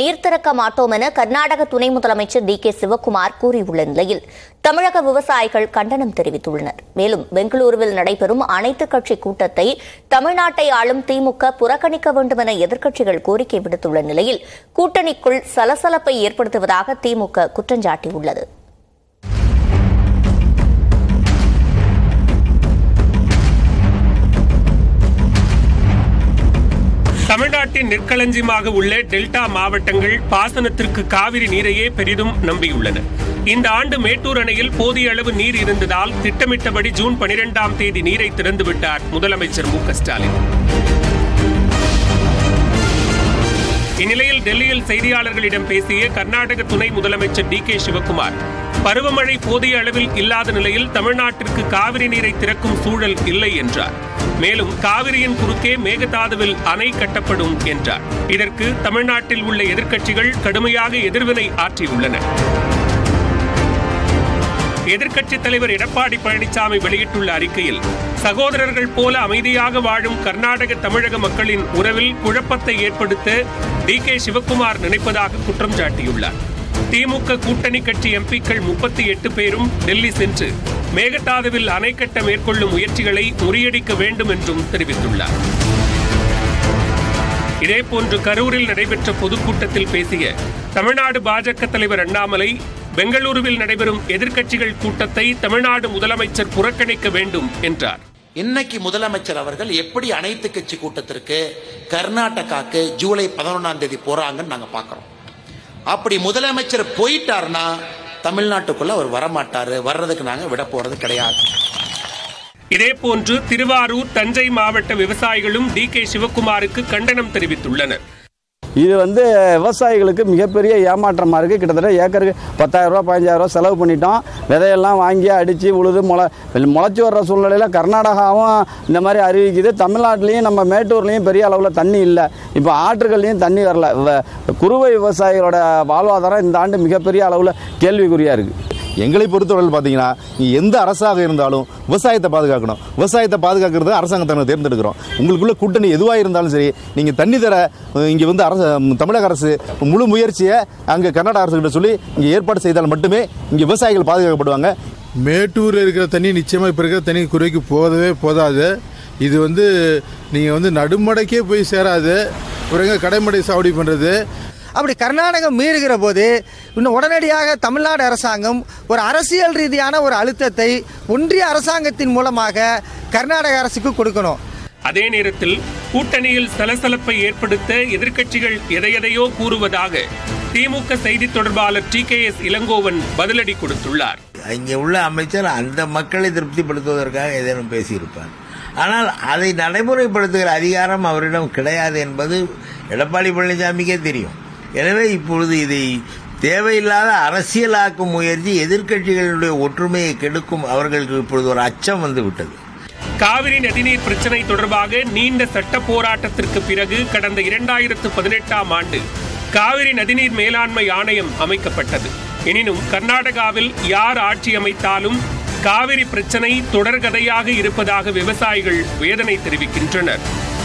நீர் திறக்க மாட்டோம் என கர்நாடக துணை முதலமைச்சர் டி.கே. சிவக்குமார் கூறியுள்ள நிலையில் தமிழக விவசாயிகள் கண்டனம் தெரிவித்துள்ளனர். மேலும் பெங்களூருவில் நடைபெறும் அனைத்துக் கட்சி கூட்டத்தை தமிழ்நாட்டை ஆளும் திமுக புறக்கணிக்க வேண்டும் என எதிர்க்கட்சிகள் கோரிக்கை விடுத்துள்ள நிலையில் கூட்டணிக்குள் சலசலப்பை ஏற்படுத்துவதாக திமுக குற்றஞ்சாட்டியுள்ளது. தமிழ்நாட்டின் நெற்களஞ்சியமாக உள்ள டெல்டா மாவட்டங்கள் பாசனத்திற்கு காவிரி நீரையே பெரிதும் நம்பியுள்ளன. இந்த ஆண்டு மேட்டூர் அணையில் போதிய அளவு நீர் இருந்ததால் திட்டமிட்டபடி ஜூன் 12ஆம் தேதி நீரை திறந்துவிட்டார் முதலமைச்சர் மு.க. ஸ்டாலின். இந்நிலையில் டெல்லியில் செய்தியாளர்களிடம் பேசிய கர்நாடக துணை முதலமைச்சர் டி.கே. சிவக்குமார், பருவமழை போதிய அளவில் இல்லாத நிலையில் தமிழ்நாட்டிற்கு காவிரி நீரை திறக்கும் சூழல் இல்லை என்றார். மேலும் காவிரியின் குறுக்கே மேகதாதுவில் அணை கட்டப்படும் என்றார். இதற்கு தமிழ்நாட்டில் உள்ள எதிர்க்கட்சிகள் கடுமையாக எதிர்வினை ஆற்றியுள்ளன. எதிர்க்கட்சித் தலைவர் எடப்பாடி பழனிசாமி வெளியிட்டுள்ள அறிக்கையில், சகோதரர்கள் போல அமைதியாக வாழும் கர்நாடக தமிழக மக்களின் உறவில் குழப்பத்தை ஏற்படுத்த டி.கே. சிவக்குமார் நினைப்பதாக குற்றம் சாட்டியுள்ளார். திமுக கூட்டணி கட்சி எம்பிக்கள் 38 பேரும் டெல்லி சென்று மேகதாதுவில் அணை கட்ட மேற்கொள்ளும் முயற்சிகளை முறியடிக்க வேண்டும் என்றும் தெரிவித்துள்ளார். இதேபோன்று கரூரில் நடைபெற்ற பொதுக்கூட்டத்தில் பேசிய தமிழ்நாடு பாஜக தலைவர் அண்ணாமலை, பெங்களூருவில் நடைபெறும் எதிர்க்கட்சிகள் கூட்டத்தை தமிழ்நாடு முதலமைச்சர் புறக்கணிக்க வேண்டும் என்றார். இன்னைக்கு முதலமைச்சர் அவர்கள் எப்படி அனைத்து கட்சி கூட்டத்திற்கு கர்நாடகாக்கு ஜூலை 11ஆம் தேதி போறாங்கன்னு நாங்க பார்க்கிறோம். அப்படி முதலமைச்சர் போயிட்டார்னா தமிழ்நாட்டுக்குள்ள அவர் வரமாட்டாரு, வர்றதுக்கு நாங்க விட போறது கிடையாது. இதேபோன்று திருவாரூர், தஞ்சை மாவட்ட விவசாயிகளும் டி.கே. சிவக்குமாருக்கு கண்டனம் தெரிவித்துள்ளனர். இது விவசாயிகளுக்கு மிகப்பெரிய ஏமாற்றமாக இருக்குது. கிட்டத்தட்ட ஏக்கருக்கு 10,000 ரூபா 15,000 ரூபா செலவு பண்ணிட்டோம். விதையெல்லாம் வாங்கி அடித்து உழுது முளைச்சி வர்ற சூழ்நிலையில் கர்நாடகாவும் இந்த மாதிரி அறிவிக்குது. தமிழ்நாட்டிலையும் நம்ம மேட்டூர்லேயும் பெரிய அளவில் தண்ணி இல்லை. இப்போ ஆற்றுகள்லையும் தண்ணி வரல. குறுவை விவசாயிகளோட வாழ்வாதாரம் இந்த ஆண்டு மிகப்பெரிய அளவில் கேள்விக்குறியாக இருக்குது. எங்களை பொறுத்தவரை பார்த்தீங்கன்னா, எந்த அரசாக இருந்தாலும் விவசாயத்தை பாதுகாக்கணும். விவசாயத்தை பாதுகாக்கிறது அரசாங்கத்தை நாங்கள் தேர்ந்தெடுக்கிறோம். உங்களுக்குள்ள கூட்டணி எதுவாக இருந்தாலும் சரி, நீங்கள் தண்ணி தர இங்கே தமிழக அரசு முழு முயற்சியை அங்கே கர்நாடக அரசுகிட்ட சொல்லி இங்கே ஏற்பாடு செய்தால் மட்டுமே இங்கே விவசாயிகள் பாதுகாக்கப்படுவாங்க. மேட்டூரில் இருக்கிற தண்ணி நிச்சயமாக இப்போ இருக்கிற தண்ணி குறைக்கு போதாது. இது நீங்கள் நடுமடைக்கே போய் சேராது. பிறகு கடைமடை சாவடி பண்ணுறது. அப்படி கர்நாடகம் மீறுகிற போது இன்னும் உடனடியாக தமிழ்நாடு அரசாங்கம் ஒரு அரசியல் ரீதியான ஒரு அழுத்தத்தை ஒன்றிய அரசாங்கத்தின் மூலமாக கர்நாடக அரசுக்கு கொடுக்கணும். அதே நேரத்தில் கூட்டணியில் சலசலப்பை ஏற்படுத்த எதிர்க்கட்சிகள் எதையோ கூறுவதாக திமுக செய்தி தொடர்பாளர் டி.கே.எஸ். இளங்கோவன் பதிலடி கொடுத்துள்ளார். இங்கே உள்ள அமைச்சர் அந்த மக்களை திருப்திப்படுத்துவதற்காக ஏதேனும் பேசியிருப்பார். ஆனால் அதை நடைமுறைப்படுத்துகிற அதிகாரம் அவரிடம் கிடையாது என்பது எடப்பாடி பழனிசாமிக்கே தெரியும். எனவே இப்பொழுது இதை தேவையில்லாத அரசியலாக்கும் முயற்சி எதிர்க்கட்சிகளுடைய ஒற்றுமையை கெடுக்கும். அவர்களுக்கு இப்பொழுது ஒரு அச்சம் வந்துவிட்டது. காவிரி நதிநீர் பிரச்சினை தொடர்பாக நீண்ட சட்ட போராட்டத்திற்கு பிறகு கடந்த 2018ஆம் ஆண்டு காவிரி நதிநீர் மேலாண்மை ஆணையம் அமைக்கப்பட்டது. எனினும் கர்நாடகாவில் யார் ஆட்சி அமைத்தாலும் காவிரி பிரச்சினை தொடர்கதையாக இருப்பதாக விவசாயிகள் வேதனை தெரிவிக்கின்றனர்.